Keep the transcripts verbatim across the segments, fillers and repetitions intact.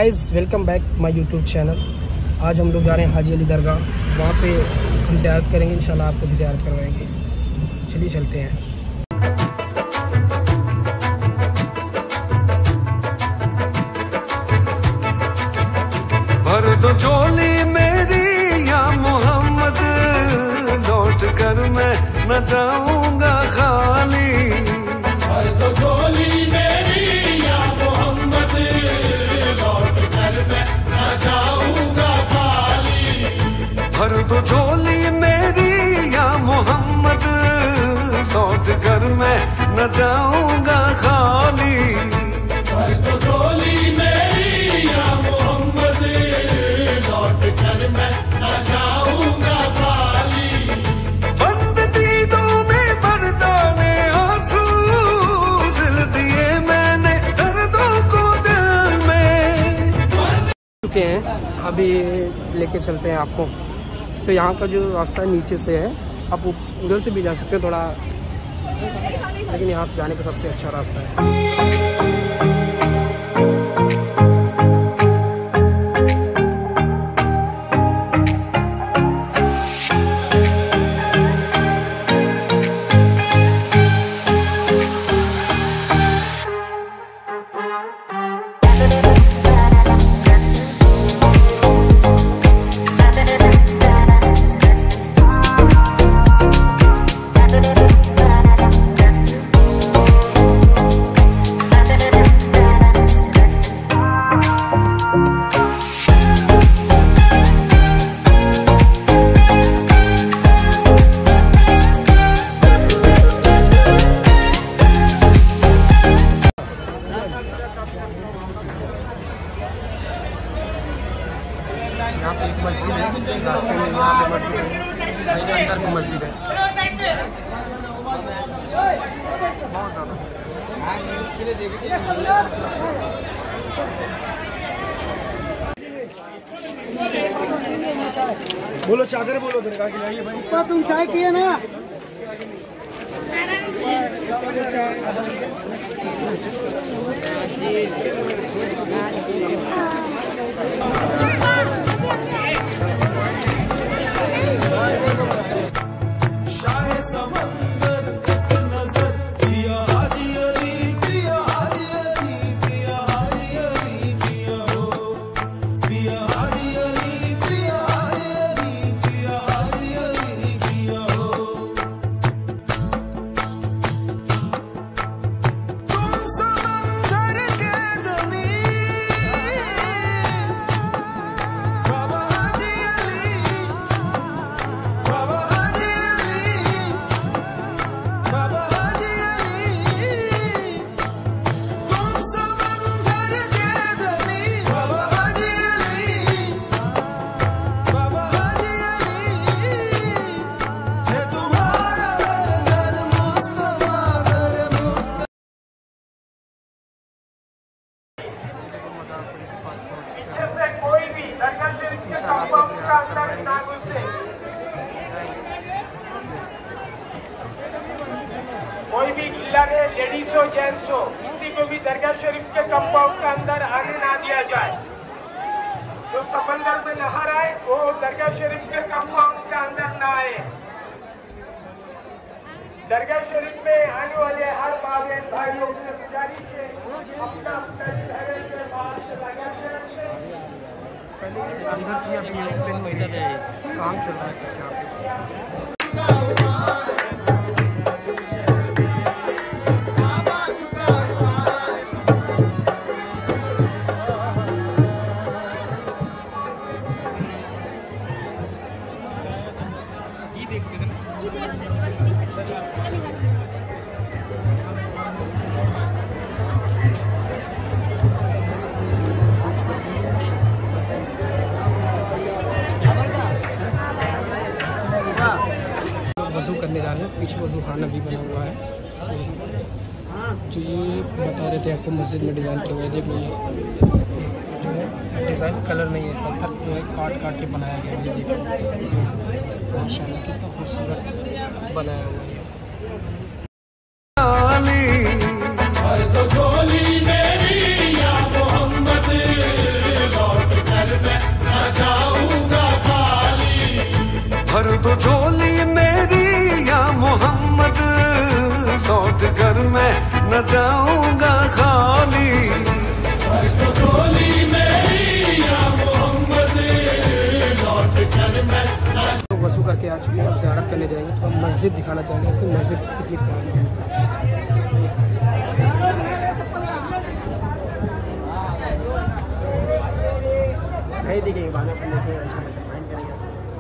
Guys, welcome back my YouTube channel. आज हम लोग जा रहे हैं हाजी अली दरगाह, वहाँ पे हम ज़ियारत करेंगे। इंशाल्लाह आपको भी ज़ियारत करवाएंगे। चलिए चलते हैं। भर दो झोली मेरी या मोहम्मद, लौट कर मैं न जाऊंगा खाली। भर दो झोली मेरी या मोहम्मद, लौट कर मैं न जाऊंगा खाली। भर दो झोली मेरी या मोहम्मद, लौट कर मैं न जाऊंगा खाली। भर दो झोली मेरी या मोहम्मद, लौट कर मैं न जाऊंगा खाली। बंद दीदों में बरदाने आंसू, सिल दिए मैंने दर्दों को दिल में। चुके हैं, अभी लेके चलते हैं आपको। तो यहाँ का जो रास्ता है नीचे से है, आप उधर से भी जा सकते हैं थोड़ा, लेकिन यहाँ से जाने का सबसे अच्छा रास्ता है। यहाँ पे एक मस्जिद है, रास्ते में यहाँ पे मस्जिद है, अंदर भी मस्जिद है। बहुत ज़्यादा बोलो, चादर बोलो, दरगाह की लाइए भाई। तुम चाय पिए ना। कोई भी दरगाह शरीफ के कंपाउंड का अंदर ना घुसे। कोई भी लड़े, लेडीज हो जेंट्स हो, किसी को भी दरगाह शरीफ के कंपाउंड के अंदर आने ना दिया जाए। जो समंदर में नहा रहा है वो दरगाह शरीफ के कंपाउंड के अंदर ना आए। दरगाह शरीफ में आने वाले हर बहन भाइयों से गुजारिश है, अपना अपना चेहरे से बाहर से लगा के रखें। अंदर की अभी काम चल रहा है यहाँ पे। वज़ू करने जा रहे हैं, पीछे वज़ू खाना भी बना हुआ है। जो ये बता रहे थे आपको मस्जिद में डिज़ाइन किया हुआ है, देख लो ये डिज़ाइन कलर नहीं है, पत्थर जो है काट काट के बनाया गया है। ये देखो माशाल्लाह कितना खूबसूरत बनाया हुआ है। भर दो झोली मेरी या मोहम्मद, आ चुके हैं, अब ज़ियारत करने जाएंगे। तो हम मस्जिद दिखाना चाहेंगे आपको, मस्जिद कितनी पुरानी है। नहीं दिखेंगे बाद में करने के अच्छा फाइन करेंगे।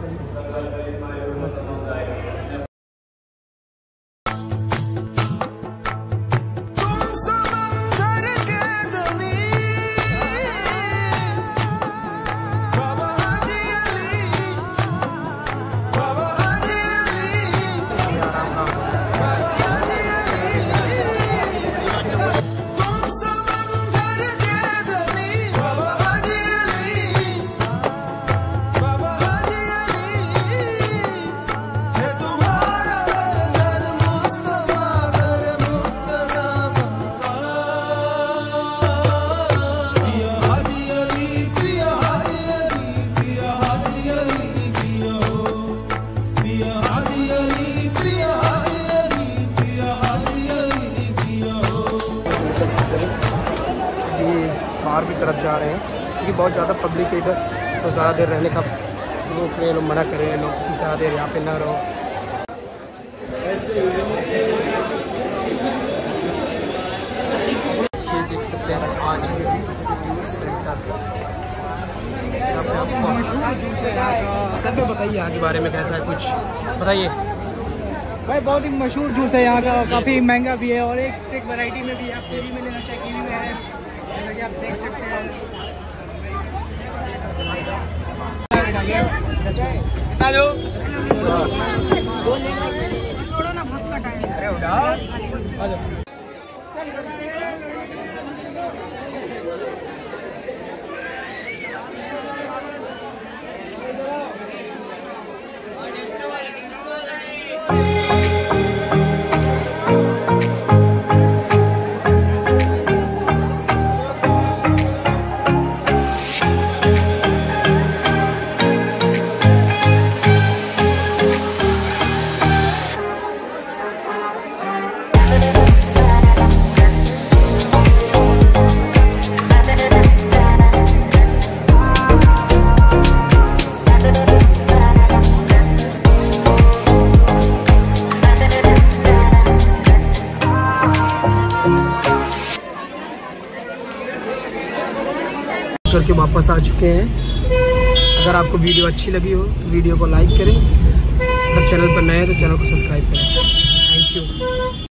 बाहर की तरफ जा रहे हैं क्योंकि बहुत ज़्यादा पब्लिक है इधर, तो ज़्यादा देर रहने का रोक रहे हैं लोग, मना कर रहे हैं लोग ज़्यादा देर यहाँ पे ना रहो। ये देख सकते हैं आज जूस सेंटर, सब बताइए यहाँ के बारे में कैसा है, कुछ बताइए भाई। बहुत ही मशहूर जूस है यहाँ का, काफ़ी महंगा भी है और एक से एक वैरायटी में भी है। आप कीवी में लेना चाहिए, कीवी में है, जैसा कि आप देख सकते हैं। अरे उठाओ। करके वापस आ चुके हैं। अगर आपको वीडियो अच्छी लगी हो तो वीडियो को लाइक करें, अगर चैनल पर नए हैं तो चैनल को सब्सक्राइब करें। Thank you.